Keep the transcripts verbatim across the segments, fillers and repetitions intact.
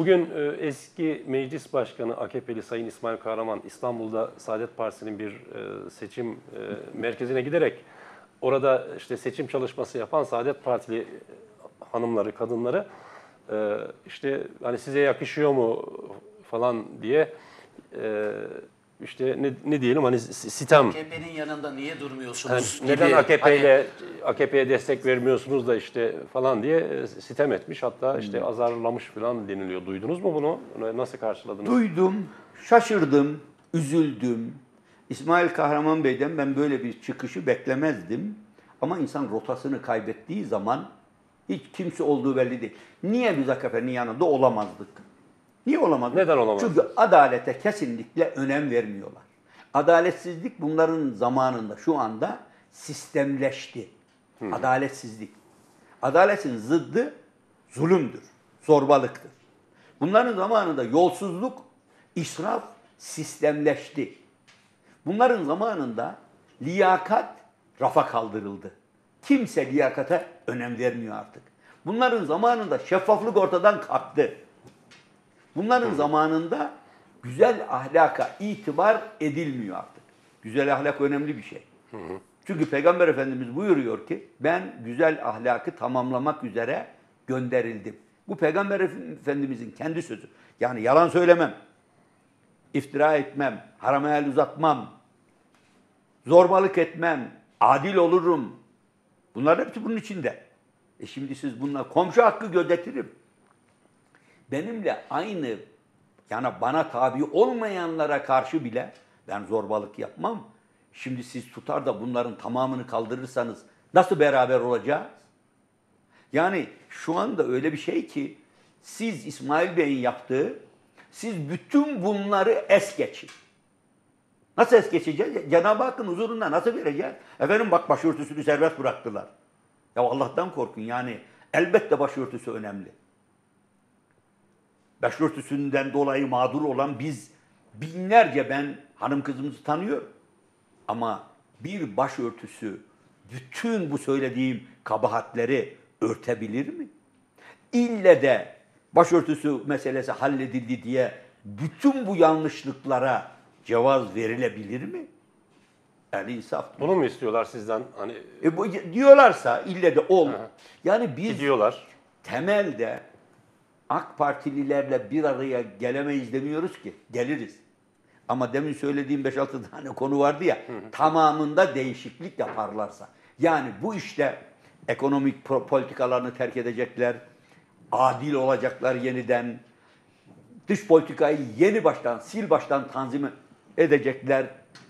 Bugün e, eski Meclis Başkanı A K P'li Sayın İsmail Kahraman İstanbul'da Saadet Partisi'nin bir e, seçim e, merkezine giderek orada işte seçim çalışması yapan Saadet Partili hanımları, kadınları e, işte hani size yakışıyor mu falan diye e, işte ne, ne diyelim hani sitem. A K P'nin yanında niye durmuyorsunuz Yani gibi. neden A K P ile hani... A K P'ye destek vermiyorsunuz da işte falan diye sitem etmiş. Hatta işte hmm. azarlamış falan deniliyor. Duydunuz mu bunu? Nasıl karşıladınız? Duydum, şaşırdım, üzüldüm. İsmail Kahraman Bey'den ben böyle bir çıkışı beklemezdim. Ama insan rotasını kaybettiği zaman hiç kimse olduğu belli değil. Niye biz A K P'nin yanında olamazdık? Niye olamazdık? Neden olamazdık? Çünkü adalete kesinlikle önem vermiyorlar. Adaletsizlik bunların zamanında, şu anda sistemleşti. Hmm. Adaletsizlik. Adaletin zıddı zulümdür, zorbalıktır. Bunların zamanında yolsuzluk, israf sistemleşti. Bunların zamanında liyakat rafa kaldırıldı. Kimse liyakata önem vermiyor artık. Bunların zamanında şeffaflık ortadan kalktı. Bunların Hı. zamanında güzel ahlaka itibar edilmiyor artık. Güzel ahlak önemli bir şey. Hı hı. Çünkü Peygamber Efendimiz buyuruyor ki ben güzel ahlakı tamamlamak üzere gönderildim. Bu Peygamber Efendimizin kendi sözü. Yani yalan söylemem, iftira etmem, harama el uzatmam, zorbalık etmem, adil olurum. Bunlar hepsi bunun içinde. E şimdi siz bunlar komşu hakkı gözetirim. Benimle aynı, yani bana tabi olmayanlara karşı bile ben zorbalık yapmam. Şimdi siz tutar da bunların tamamını kaldırırsanız nasıl beraber olacağız? Yani şu anda öyle bir şey ki siz İsmail Bey'in yaptığı, siz bütün bunları es geçin. Nasıl es geçeceğiz? Cenab-ı Hakk'ın huzurunda nasıl vereceğiz? Efendim bak başörtüsünü serbest bıraktılar. Ya Allah'tan korkun yani elbette başörtüsü önemli. Başörtüsünden dolayı mağdur olan biz binlerce ben hanım kızımızı tanıyorum. Ama bir başörtüsü bütün bu söylediğim kabahatleri örtebilir mi? İlle de başörtüsü meselesi halledildi diye bütün bu yanlışlıklara cevaz verilebilir mi? Yani insaf. Bunu mu istiyorlar sizden? Hani e bu, diyorlarsa ille de ol. Hı. Yani biz gidiyorlar. Temelde AK Partililerle bir araya gelemeyiz demiyoruz ki. Geliriz. Ama demin söylediğim beş altı tane konu vardı ya, hı hı. tamamında değişiklik yaparlarsa. Yani bu işte ekonomik politikalarını terk edecekler, adil olacaklar yeniden, dış politikayı yeni baştan, sil baştan tanzim edecekler,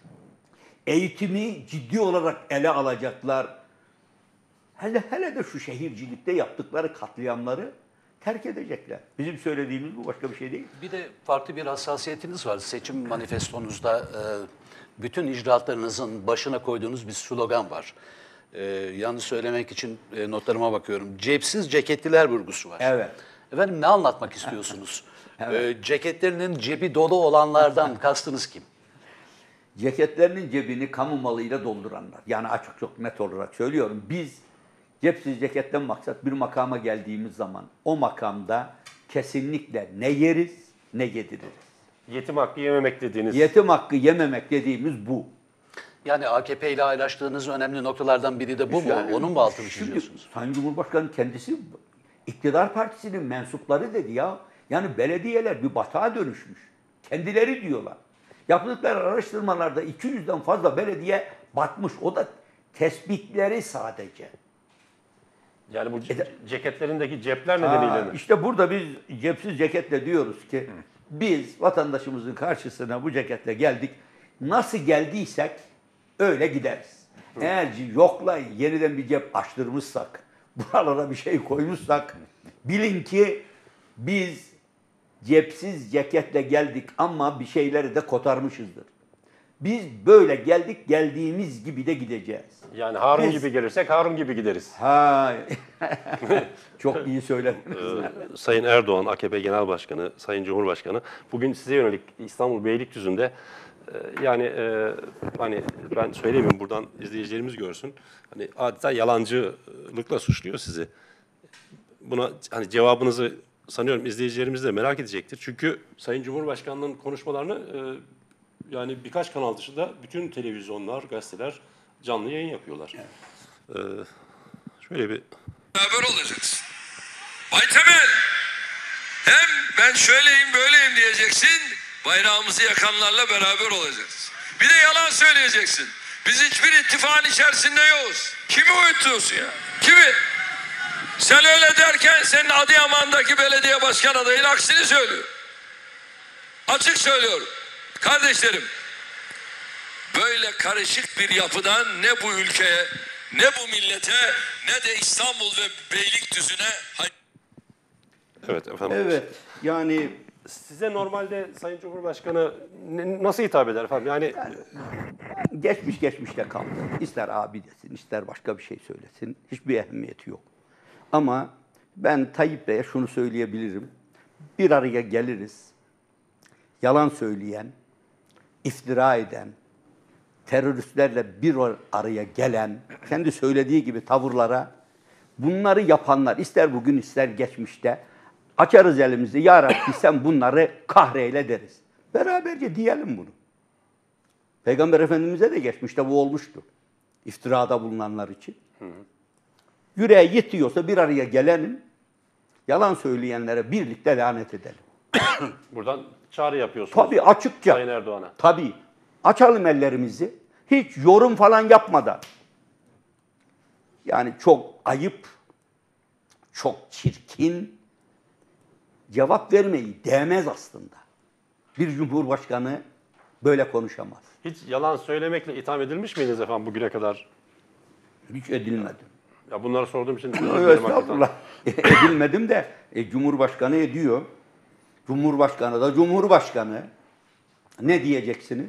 eğitimi ciddi olarak ele alacaklar. Hele hele de şu şehircilikte yaptıkları katliamları terk edecekler. Bizim söylediğimiz bu, başka bir şey değil. Bir de farklı bir hassasiyetiniz var. Seçim manifestonuzda bütün icraatlarınızın başına koyduğunuz bir slogan var. Yalnız söylemek için notlarıma bakıyorum. Cepsiz ceketliler vurgusu var. Evet. Efendim ne anlatmak istiyorsunuz? Evet. Ceketlerinin cebi dolu olanlardan kastınız kim? Ceketlerinin cebini kamu malıyla dolduranlar. Yani açık çok net olarak söylüyorum. Biz cepsiz ceketten maksat bir makama geldiğimiz zaman o makamda kesinlikle ne yeriz ne yediririz. Yetim hakkı yememek dediğiniz. Yetim hakkı yememek dediğimiz bu. Yani A K P ile paylaştığınız önemli noktalardan biri de bu mu? Yani, onun mu altını çiziyorsunuz? Sayın Cumhurbaşkanı kendisi iktidar partisinin mensupları dedi ya. Yani belediyeler bir batağa dönüşmüş. Kendileri diyorlar. Yaptıkları araştırmalarda iki yüzden fazla belediye batmış. O da tespitleri sadece. Yani bu ceketlerindeki cepler nedeniyle mi? İşte burada biz cepsiz ceketle diyoruz ki Hı. biz vatandaşımızın karşısına bu ceketle geldik. Nasıl geldiysek öyle gideriz. Hı. Eğer yokla yeniden bir cep açtırmışsak, buralara bir şey koymuşsak bilin ki biz cepsiz ceketle geldik ama bir şeyleri de kotarmışızdır. Biz böyle geldik, geldiğimiz gibi de gideceğiz. Yani Harun Biz, gibi gelirsek Harun gibi gideriz. Ha, çok iyi söylediniz. Ee, Sayın Erdoğan, A K P Genel Başkanı, Sayın Cumhurbaşkanı bugün size yönelik İstanbul Beylikdüzü'nde e, yani e, hani ben söyleyeyim buradan izleyicilerimiz görsün. Hani adeta yalancılıkla suçluyor sizi. Buna hani cevabınızı sanıyorum izleyicilerimiz de merak edecektir. Çünkü Sayın Cumhurbaşkanı'nın konuşmalarını e, yani birkaç kanal dışında bütün televizyonlar, gazeteler canlı yayın yapıyorlar. Evet. E, şöyle bir... Beraber olacaksın. Bay Temel, hem ben şöyleyim böyleyim diyeceksin, bayrağımızı yakanlarla beraber olacağız. Bir de yalan söyleyeceksin. Biz hiçbir ittifakın içerisinde yokuz. Kimi uyutuyorsun ya? Kimi? Sen öyle derken senin Adıyaman'daki belediye başkan adayın aksini söylüyor. Açık söylüyorum. Kardeşlerim, böyle karışık bir yapıdan ne bu ülkeye, ne bu millete, ne de İstanbul ve Beylikdüzü'ne... Evet efendim. Evet, yani... Size normalde Sayın Cumhurbaşkanı ne- nasıl hitap eder efendim? Yani, Yani geçmiş geçmişte kaldı. İster abi desin, ister başka bir şey söylesin. Hiçbir ehemmiyeti yok. Ama ben Tayyip Bey'e şunu söyleyebilirim. Bir araya geliriz. Yalan söyleyen, iftira eden, teröristlerle bir araya gelen, kendi söylediği gibi tavırlara, bunları yapanlar ister bugün ister geçmişte açarız elimizi. Ya Rabbi sen bunları kahreyle deriz. Beraberce diyelim bunu. Peygamber Efendimiz'e de geçmişte bu olmuştu. İftirada bulunanlar için. Hı hı. Yüreği yetiyorsa bir araya gelelim. Yalan söyleyenlere birlikte lanet edelim. buradan çağrı yapıyorsunuz. Tabii açıkça. Sayın Erdoğan'a. Tabii. Açalım ellerimizi. Hiç yorum falan yapmadan. Yani çok ayıp, çok çirkin, cevap vermeyi değmez aslında. Bir cumhurbaşkanı böyle konuşamaz. Hiç yalan söylemekle itham edilmiş miydiniz efendim bugüne kadar? Hiç edilmedim. Ya bunları sorduğum için... Estağfurullah. Edilmedim de e, Cumhurbaşkanı ediyor. Cumhurbaşkanı da Cumhurbaşkanı. Ne diyeceksiniz?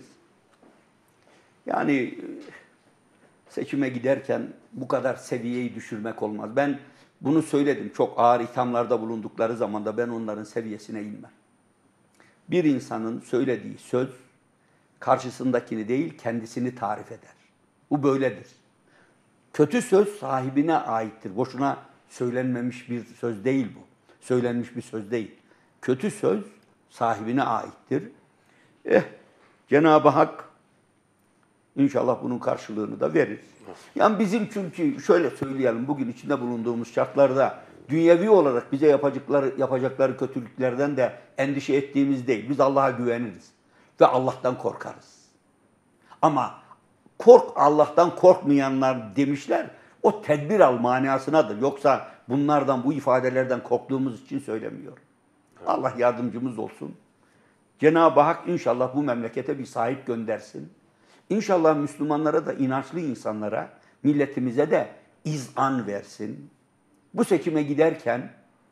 Yani seçime giderken bu kadar seviyeyi düşürmek olmaz. Ben bunu söyledim. Çok ağır ithamlarda bulundukları zaman da ben onların seviyesine inmem. Bir insanın söylediği söz karşısındakini değil kendisini tarif eder. Bu böyledir. Kötü söz sahibine aittir. Boşuna söylenmemiş bir söz değil bu. Söylenmiş bir söz değil. Kötü söz sahibine aittir. Eh, Cenab-ı Hak inşallah bunun karşılığını da verir. Yani bizim çünkü şöyle söyleyelim, bugün içinde bulunduğumuz şartlarda dünyevi olarak bize yapacakları, yapacakları kötülüklerden de endişe ettiğimiz değil. Biz Allah'a güveniriz ve Allah'tan korkarız. Ama kork Allah'tan korkmayanlar demişler, o tedbir al manasınadır. Yoksa bunlardan, bu ifadelerden korktuğumuz için söylemiyor. Allah yardımcımız olsun. Cenab-ı Hak inşallah bu memlekete bir sahip göndersin. İnşallah Müslümanlara da, inançlı insanlara, milletimize de izan versin. Bu seçime giderken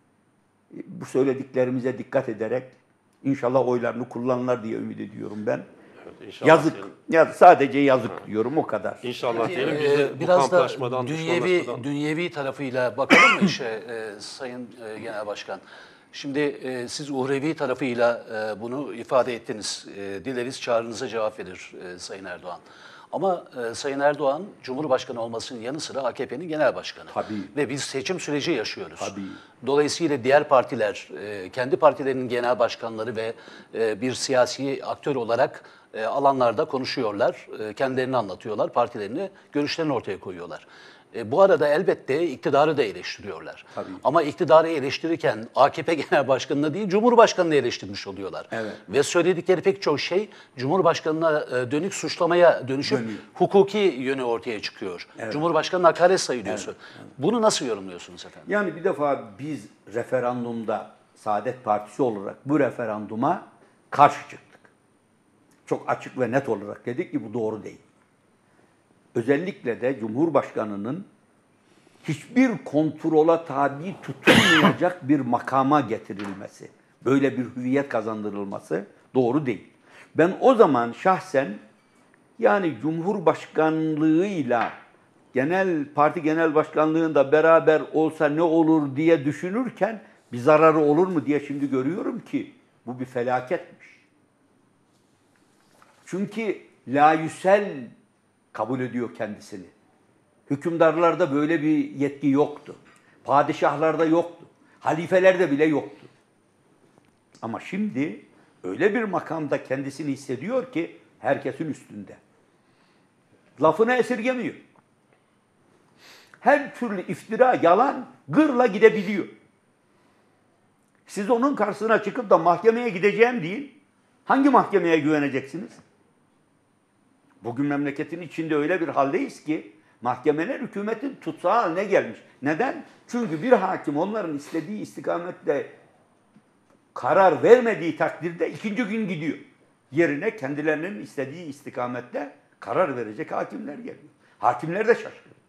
bu söylediklerimize dikkat ederek inşallah oylarını kullanırlar diye ümit ediyorum ben. Evet, inşallah yazık. diyelim. Ya sadece yazık ha. diyorum o kadar. İnşallah diyelim. Biz Ee, de bu biraz da kamplaşmadan, dünyevi, düşmanlaşmadan... dünyevi tarafıyla bakalım mı işe e, Sayın e, Genel Başkan? Şimdi e, siz uhrevi tarafıyla e, bunu ifade ettiniz. E, dileriz çağrınıza cevap verir e, Sayın Erdoğan. Ama e, Sayın Erdoğan Cumhurbaşkanı olmasının yanı sıra A K P'nin genel başkanı. Tabii. Ve biz seçim süreci yaşıyoruz. Tabii. Dolayısıyla diğer partiler, e, kendi partilerinin genel başkanları ve e, bir siyasi aktör olarak e, alanlarda konuşuyorlar, e, kendilerini anlatıyorlar, partilerini, görüşlerini ortaya koyuyorlar. E, bu arada elbette iktidarı da eleştiriyorlar. Tabii. Ama iktidarı eleştirirken A K P Genel Başkanı'na değil, Cumhurbaşkanı'nı eleştirmiş oluyorlar. Evet. Ve söyledikleri pek çok şey Cumhurbaşkanı'na e, dönük suçlamaya dönüşüp Dönüyor. hukuki yönü ortaya çıkıyor. Evet. Cumhurbaşkanı'na hakaret sayılıyorsun. Evet. Evet. Bunu nasıl yorumluyorsunuz efendim? Yani bir defa biz referandumda Saadet Partisi olarak bu referanduma karşı çıktık. Çok açık ve net olarak dedik ki bu doğru değil. Özellikle de Cumhurbaşkanı'nın hiçbir kontrola tabi tutulmayacak bir makama getirilmesi, böyle bir hüviyet kazandırılması doğru değil. Ben o zaman şahsen yani Cumhurbaşkanlığıyla genel parti genel başkanlığında beraber olsa ne olur diye düşünürken bir zararı olur mu diye şimdi görüyorum ki bu bir felaketmiş. Çünkü layüsel kabul ediyor kendisini. Hükümdarlarda böyle bir yetki yoktu. Padişahlarda yoktu. Halifelerde bile yoktu. Ama şimdi öyle bir makamda kendisini hissediyor ki herkesin üstünde. Lafını esirgemiyor. Her türlü iftira, yalan gırla gidebiliyor. Siz onun karşısına çıkıp da mahkemeye gideceğim deyin. Hangi mahkemeye güveneceksiniz? Bugün memleketin içinde öyle bir haldeyiz ki mahkemeler hükümetin tutsağı haline gelmiş. Neden? Çünkü bir hakim onların istediği istikamette karar vermediği takdirde ikinci gün gidiyor. Yerine kendilerinin istediği istikamette karar verecek hakimler geliyor. Hakimler de şaşkın.